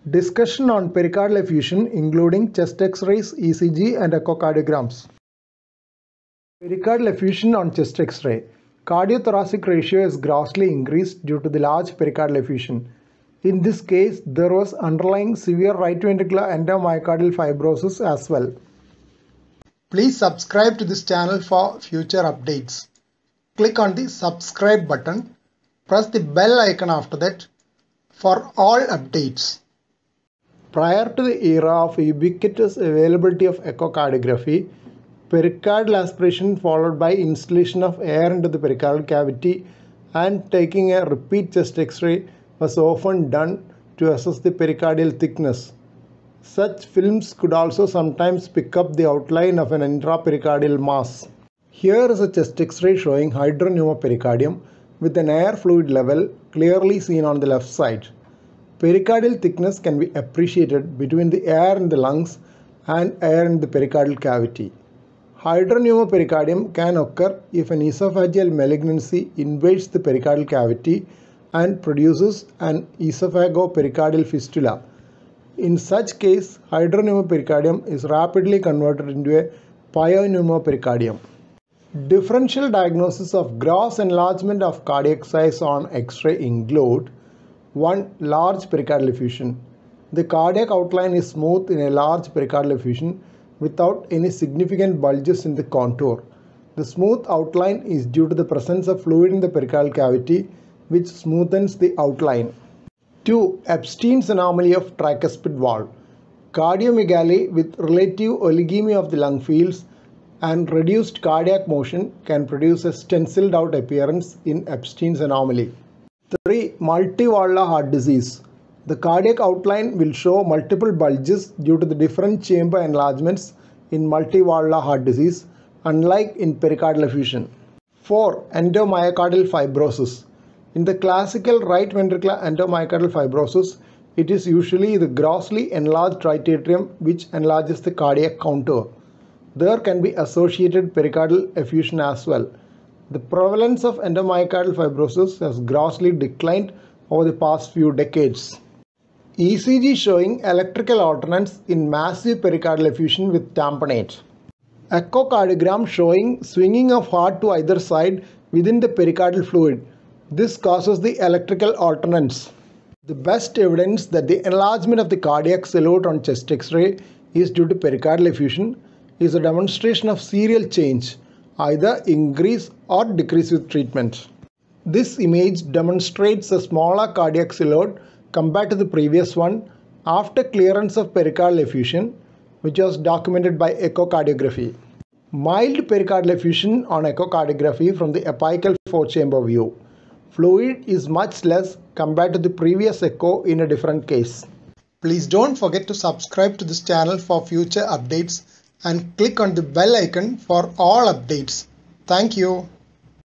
Discussion on pericardial effusion including chest X-rays, ECG and echocardiograms. Pericardial effusion on chest X-ray. Cardiothoracic ratio is grossly increased due to the large pericardial effusion. In this case, there was underlying severe right ventricular endomyocardial fibrosis as well. Please subscribe to this channel for future updates. Click on the subscribe button. Press the bell icon after that for all updates. Prior to the era of ubiquitous availability of echocardiography, pericardial aspiration followed by instillation of air into the pericardial cavity and taking a repeat chest X-ray was often done to assess the pericardial thickness. Such films could also sometimes pick up the outline of an intrapericardial mass. Here is a chest X-ray showing hydropneumopericardium with an air fluid level clearly seen on the left side. Pericardial thickness can be appreciated between the air in the lungs and air in the pericardial cavity. Hydropneumopericardium can occur if an esophageal malignancy invades the pericardial cavity and produces an esophagopericardial fistula. In such case, hydropneumopericardium is rapidly converted into a pyoneumopericardium. Differential diagnosis of gross enlargement of cardiac size on X-ray include 1. Large pericardial effusion. The cardiac outline is smooth in a large pericardial effusion without any significant bulges in the contour. The smooth outline is due to the presence of fluid in the pericardial cavity which smoothens the outline. 2. Epstein's anomaly of tricuspid valve. Cardiomegaly with relative oligemia of the lung fields and reduced cardiac motion can produce a stenciled out appearance in Epstein's anomaly. 3. Multivalvular heart disease. The cardiac outline will show multiple bulges due to the different chamber enlargements in multivalvular heart disease, unlike in pericardial effusion. 4. Endomyocardial fibrosis. In the classical right ventricular endomyocardial fibrosis, it is usually the grossly enlarged right atrium which enlarges the cardiac contour. There can be associated pericardial effusion as well. The prevalence of endomyocardial fibrosis has grossly declined over the past few decades. ECG showing electrical alternance in massive pericardial effusion with tamponade. Echocardiogram showing swinging of heart to either side within the pericardial fluid. This causes the electrical alternance. The best evidence that the enlargement of the cardiac silhouette on chest X-ray is due to pericardial effusion is a demonstration of serial change, either increase or decrease with treatment. This image demonstrates a smaller cardiac silhouette compared to the previous one after clearance of pericardial effusion, which was documented by echocardiography. Mild pericardial effusion on echocardiography from the apical 4-chamber view. Fluid is much less compared to the previous echo in a different case. Please don't forget to subscribe to this channel for future updates and click on the bell icon for all updates. Thank you.